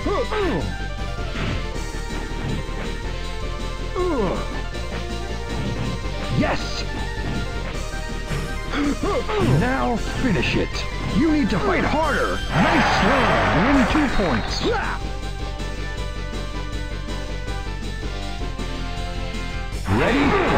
Yes! Now finish it. You need to fight harder. Nice serve. Win 2 points. Ready?